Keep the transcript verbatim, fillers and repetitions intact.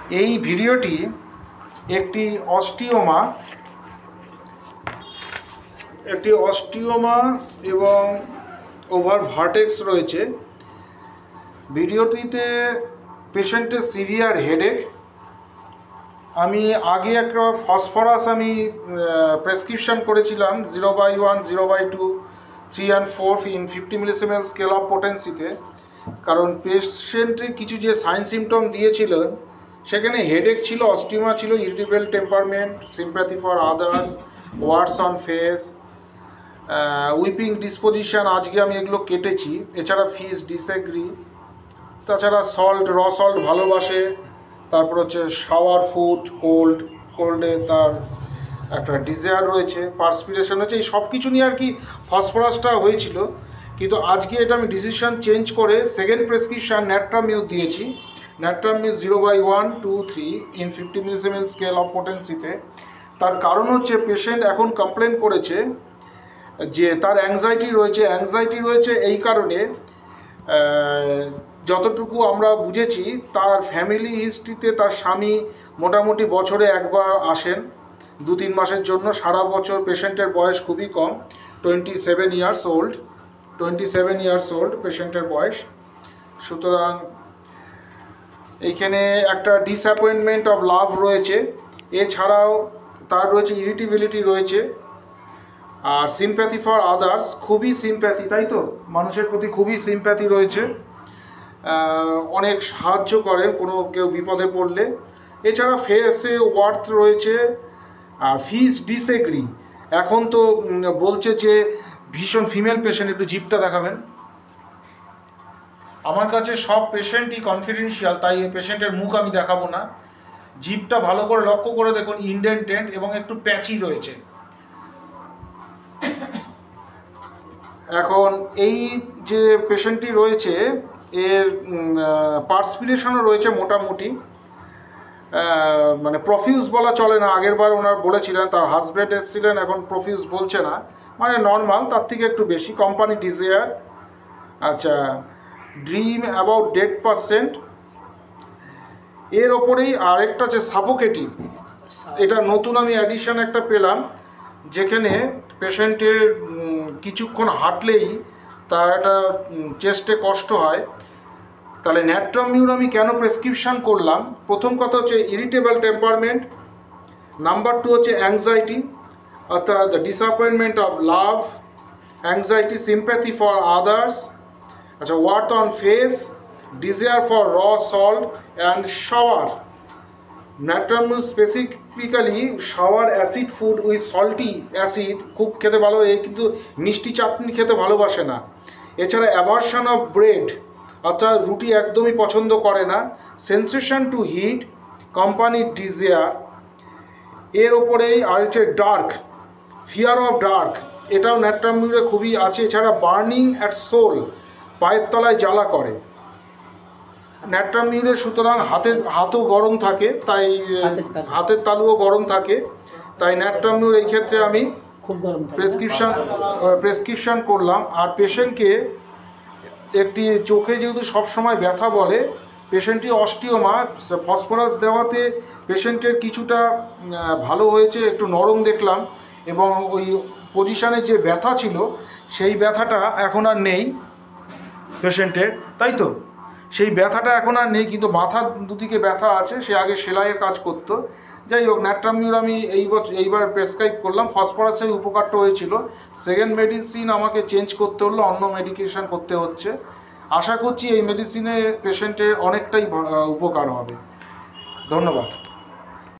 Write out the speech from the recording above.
এই ভিডিওটি একটি অস্টিওমা একটি অস্টিওমা এবং ওভার ভার্টেক্স রয়েছে। ভিডিওটিতে পেশেন্টের সিভিয়ার হেডেক। আমি আগে একটা ফসফরাস আমি প্রেসক্রিপশন করেছিলাম zero by one zero by two three and four in fifty millesimal scale of পোটেন্সিতে, কারণ পেশেন্টের কিছু যে সাইন সিমটম দিয়েছিলেন সেখানে হেডেক ছিল, অস্টিওমা ছিল, irritable temperament, sympathy for others, warts on face, weeping disposition. আজকে আমি এগুলো কেটেছি। এছাড়া ফিস ডিসএগ্রি, তাছাড়া সল্ট, র সল্ট ভালোবাসে, তারপর হচ্ছে শাওয়ার ফুড, কোল্ড কোল্ডে তার একটা ডিজায়ার রয়েছে, পার্সপিরেশন হচ্ছে, এই সব কিছু নিয়ে আর কি ফসফরাসটা হয়েছিল। কিন্তু আজকে এটা আমি ডিসিশন চেঞ্জ করে সেকেন্ড প্রেসক্রিপশান ন্যাট্রাম ইউজ দিয়েছি। Natrum use zero by one two three in fifty millesimal scale of পোটেন্সিতে। তার কারণ হচ্ছে পেশেন্ট এখন কমপ্লেন করেছে যে তার অ্যাংজাইটি রয়েছে। অ্যাংজাইটি রয়েছে এই কারণে, যতটুকু আমরা বুঝেছি তার ফ্যামিলি হিস্ট্রিতে তার স্বামী মোটামুটি বছরে একবার আসেন দু তিন মাসের জন্য। সারা বছর পেশেন্টের বয়স খুবই কম, twenty seven years old twenty seven years old পেশেন্টের বয়স। সুতরাং এইখানে একটা ডিসঅ্যাপয়েন্টমেন্ট অফ লাভ রয়েছে। এছাড়াও তার রয়েছে ইরিটেবিলিটি রয়েছে, আর সিম্প্যাথি ফর আদার্স, খুবই সিম্প্যাথি, তাই তো, মানুষের প্রতি খুবই সিম্প্যাথি রয়েছে, অনেক সাহায্য করেন কোনো কেউ বিপদে পড়লে। এছাড়া ফেসে ওয়ার্থ রয়েছে, আর ফিস ডিসএগ্রি। এখন তো বলছে যে ভীষণ ফিমেল পেশেন্ট, একটু জিপটা দেখাবেন। আমার কাছে সব পেশেন্টই কনফিডেন্সিয়াল, তাই এই পেশেন্টের মুখ আমি দেখাবো না। জিপটা ভালো করে লক্ষ্য করে দেখুন, ইনডেন্টেন্ট এবং একটু প্যাচি রয়েছে। এখন এই যে পেশেন্টটি রয়েছে এর পার্সপিরেশনও রয়েছে মোটামুটি, মানে প্রফিউজ বলা চলে না। আগের বার ওনার বলেছিলেন, তার হাজব্যান্ড এসেছিলেন, এখন প্রফিউজ বলছে না, মানে নর্মাল, তার থেকে একটু বেশি। কোম্পানি ডিজায়ার, আচ্ছা, ড্রিম অ্যাবাউট ডেড পার্সেন্ট। এর ওপরেই আরেকটা যে সাফোকেটিভ, এটা নতুন আমি অ্যাডিশন একটা পেলাম, যেখানে পেশেন্টের কিছুক্ষণ হাঁটলেই তার একটা চেস্টে কষ্ট হয়। তাহলে ন্যাট্রামিউর আমি কেন প্রেসক্রিপশান করলাম? প্রথম কথা হচ্ছে ইরিটেবল টেম্পারমেন্ট, নাম্বার টু হচ্ছে অ্যাংজাইটি, অর্থাৎ the disappointment of love, anxiety, sympathy for others, আচ্ছা, warts on face, desire for raw salt and sour. Natrum mur specifically sour acid food with salty acid খুব খেতে ভালো, এই কিন্তু মিষ্টি চাটনি খেতে ভালোবাসে না। এছাড়া অ্যাভারশন অফ ব্রেড, অর্থাৎ রুটি একদমই পছন্দ করে না। Sensation to heat, company desire. এর ওপরেই আর হচ্ছে ডার্ক, ফিয়ার অফ ডার্ক, এটাও ন্যাট্রামিউরে খুবই আছে। এছাড়া বার্নিং অ্যাট সোল, পায়ের তলায় জ্বালা করে ন্যাট্রামিউরে। সুতরাং হাতের হাতও গরম থাকে, তাই হাতের তালুও গরম থাকে, তাই ন্যাট্রামিউর এই ক্ষেত্রে আমি খুব গরম প্রেসক্রিপশান প্রেসক্রিপশান করলাম। আর পেশেন্টকে একটি চোখে যেহেতু সবসময় ব্যথা বলে, পেশেন্টটি অস্টিওমা, ফসফরাস দেওয়াতে পেশেন্টের কিছুটা ভালো হয়েছে, একটু নরম দেখলাম, এবং ওই পজিশানে যে ব্যথা ছিল সেই ব্যথাটা এখন আর নেই পেশেন্টের, তাই তো, সেই ব্যথাটা এখন আর নেই। কিন্তু মাথার দুদিকে ব্যথা আছে, সে আগে সেলাইয়ের কাজ করতো। যাই হোক, ন্যাট্রামিউর আমি এই বছর এইবার প্রেসক্রাইব করলাম। ফসফরাসের উপকারটা হয়েছিল, সেকেন্ড মেডিসিন আমাকে চেঞ্জ করতে হলো, অন্য মেডিকেশান করতে হচ্ছে। আশা করছি এই মেডিসিনে পেশেন্টের অনেকটাই উপকার হবে। ধন্যবাদ।